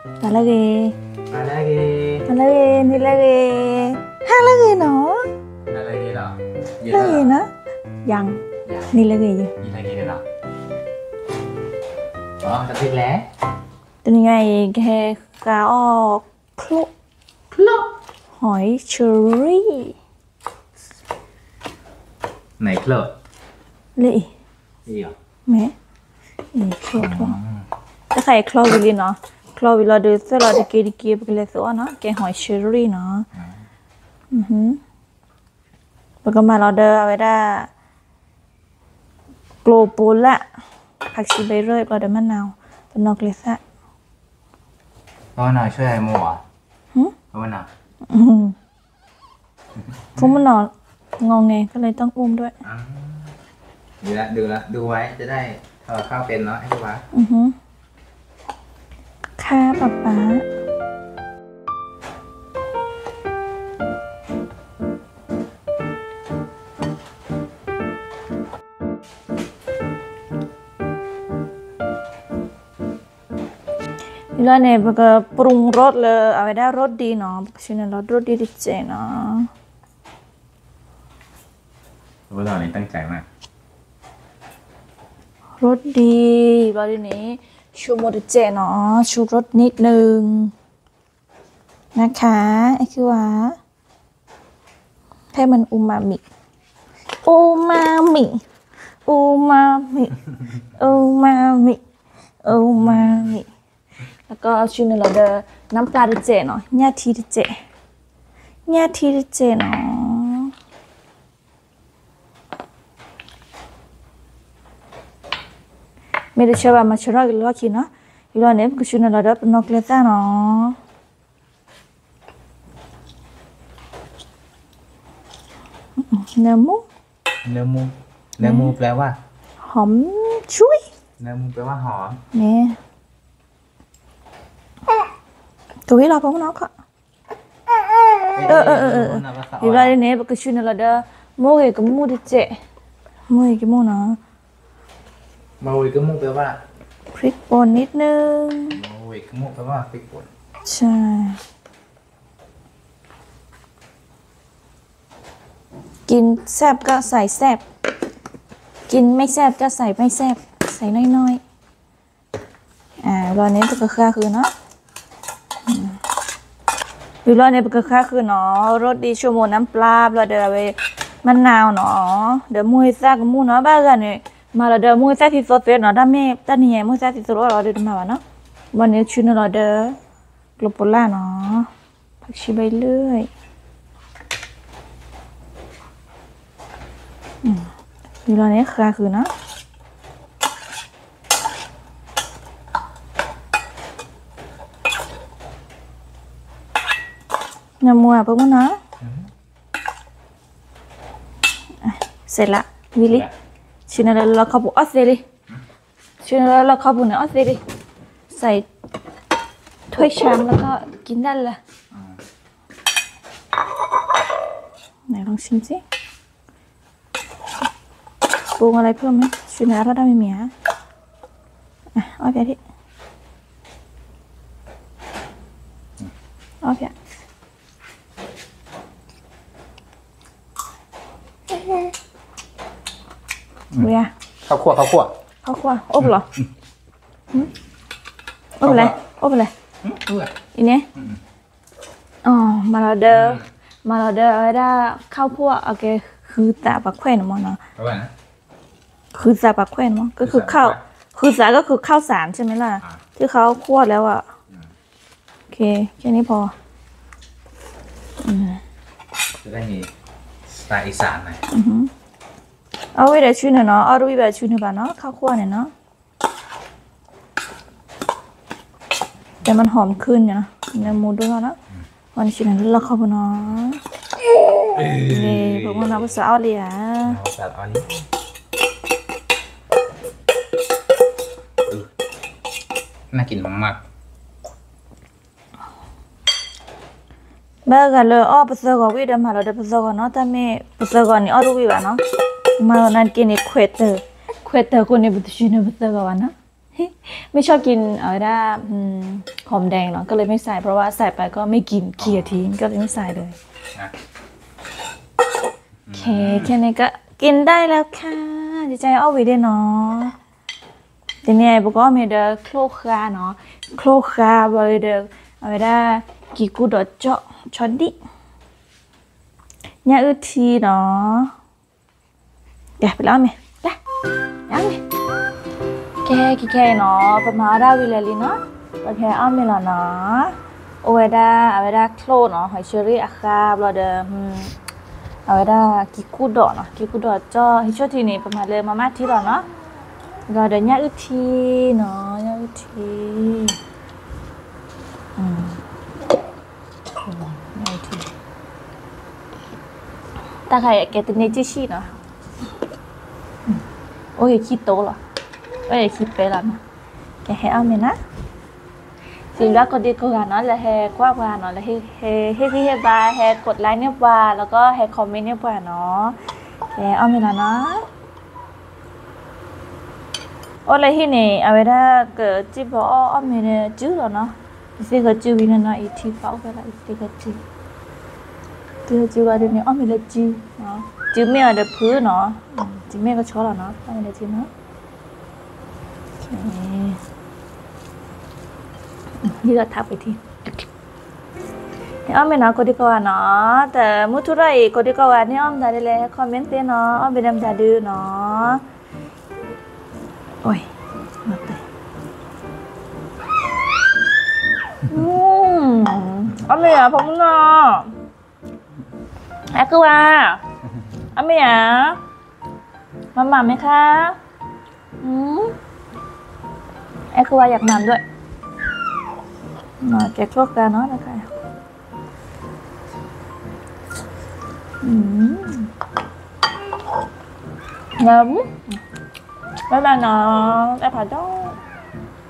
Halage. Halage. Halage, nilage. Halage no. Halage đó. Halage no. Yang. Nilage gì? Nilage đây đó. Ta biết lẽ. Từ ngày cái cáo clo. Hỏi cherry. Này clo. Lị. Gì à? Mẹ. Clo. Cái này clo gì nó? Clo vì là được sẽ là được cái kia cái lẽ số nó cái hỏi cherry nó. Và cái mà là được vậy đó. Global ạ.ผักชีใบเรื่อยปลาเดมะนาวเป็นนอกเลสะ Thôi nàoช่วยmua à? Thôi nào. ฟุ้งมันนอนงองแงก็เลยต้องอุ้มด้วย Đượcละดูไว้จะได้เข้าเป็นเนาะไอ้วะค่ะป๊าป๊าแล้วเนี่ยมันก็ปรุงรสเลยเอาไว้ได้รสดีเนาะชิ้นรสดีดิเจเนาะพวกเรานี่ตั้งใจมากรสดีแล้วทีนี้ชูโมดิเจเนาะชูรสนิดนึงนะคะไอ้คือว่าให้มันอูมามิอูมามิอูมามิอูมามิอูมามิแล้วก็ชูนี่เราเดน้ำปลาดิเจเนาะญาติดิเจญาติดิเจเนาะไม่ได้เชื่อว่ามาชอบกินว่ากินเนาะอีกแล้วเนี่ยก็ชูนี่เราเดเป็นนกเล็กเนาะเนื้อหมูแปลว่าหอมชุยเนื้อหมูแปลว่าหอมเนี่ยตัวที่เราพบน้องก็อยู่ได้เนี่ยก็ชูนี่เราเดมูเอกมูดิเจมูเอกมูเนาะมาวิกมูแปลว่าพริกป่นนิดนึงมาวิกมูแปลว่าพริกป่นใช่กินแซ่บก็ใส่แซ่บกินไม่แซ่บก็ใส่ไม่แซ่บใส่น้อยๆรอนี้ก็ค่าคือเนาะอยู่รอนี้ก็ค่าคือเนาะรสดีชั่วโมงน้ำปลาเราเดี๋ยวไปมะนาวเนาะเดี๋ยวมุ้ยซ่ากับมุ้เนาะบ้ากันเนี่ยมาเราเดี๋ยวมุ้ยซ่าที่สดเนาะด้านแม่ด้านนี้มุ้ยซ่าที่สดเราเดี๋ยวมาวะเนาะวันนี้ชุนเราเดี๋ยวกลบปลาเนาะผักชีใบเลื่อยอยู่รอนี้ค่าคือเนาะน้ำมัวปุ๊บมั้งเนาะเสร็จละวิลลี่ชิ้นอะไรเราเข้าบุออสเตรเลียชิ้นอะไรเราเข้าบุในออสเตรเลียใส่ถ้วยชามแล้วก็กินได้เลยไหนลองชิมสิปรุงอะไรเพิ่มไหมชิ้นอะไรเราได้ไม่มีฮะเอาไปดิเอาไปเวียข้าวคั่วอบเหรออบอะไรอีเนี้ยอ๋อมาเราเดอได้ข้าวคั่วโอเคคือตาปักแขวนมั้งเนาะคือตาปักแขวนมั้งก็คือข้าวคือสาก็คือข้าวสารใช่ไหมล่ะที่เขาคั่วแล้วอ่ะโอเคแค่นี้พอจะได้มีสไตล์อีสานหน่อยเอาไว้เดี๋ยวชุนเนาะเอาไว้แบบชุนบ้านเนาะข้าวคั่วเนี่ยเนาะแต่มันหอมขึ้นเนี่ยนะเนื้อหมูด้วยนะวันชุนนั้นเราเข้าไปเนาะนี่พวกมันเอาไปสาวเลยอ่ะสาวอันนี้น่ากินมากเมื่อกันเลยปัสสาวะวิดมาเราได้ปัสสาวะเนาะแต่ไม่ปัสสาวะนี่เอาดูวิบะเนาะมานั่นกินนี่เควเตอร์คนนี้บุตรชินปัสสาวะนะไม่ชอบกินได้หอมแดงเนาะก็เลยไม่ใส่เพราะว่าใส่ไปก็ไม่กินเคี่ยทิ้งก็เลยไม่ใส่เลยโอเคแค่นี้ก็กินได้แล้วค่ะดีใจเอาไว้ด้วยเนาะทีนี้บุกก็มีเดอโคลคาเนาะโคลคาบริเดอเอาไว้ได้กี่กูดอเจาะชอนดิเนี่ยทีเนาะเดี๋ยวไปแล้วไหมได้ยังไหมแค่เนาะประมาณได้วิลลิเนาะโอเคเอาไม่ละเนาะเอาไว้ได้โคลเนาะหอยเชอรี่อาคาบริเดอเอาไว้ได้กี่กูดอเนาะกี่กูดอเจาะฮิชทีนี่ประมาณเลยมาที่เราเนาะก็เดี๋ยวเนี่ยทีเนาะเนี่ยที大概给的那几细呢？我也去多了，我也去背了嘛。给黑暗面呢？สิ่งแรกก็ดีกว่าเนาะแล้วให้กว่าเนาะแล้วให้บายให้กดไลค์เนี่ยว่าแล้วก็ให้คอมเมนต์เนี่ยว่าเนาะแกเอามีละเนาะโอ้เลยที่นี่เอาไว้ได้เกิดจีบเอามีเนี่ยจื้อแล้วเนาะสิก็จื้อวินเนาะอีทีฟ้าไปละอีทีก็จื้อจื้อว่าเดี๋ยวนี้เอามีเลยจื้อเนาะจื้อไม่เอาเดี๋ยวพื้นเนาะจื้อไม่ก็ชอบแล้วเนาะเอามีเลยจื้อเนาะนี่ก็ทับไปทีอ้อมไม่นะก็ดีกว่าเนาะแต่มุทุไรก็ดีกว่านี่อ้อมได้เลยคอมเมนต์เต้เนาะอ้อมไปดำดาดูเนาะโอ้ยมาเตะอ้อมไม่อะผมเนาะแอ๊กว่าอ้อมไม่อะมาหม่ำไหมคะแอ๊กว่าอยากหม่ำด้วยมาแกะโชคกันเนาะนะคะngấm mấy bạn nó đã phải đó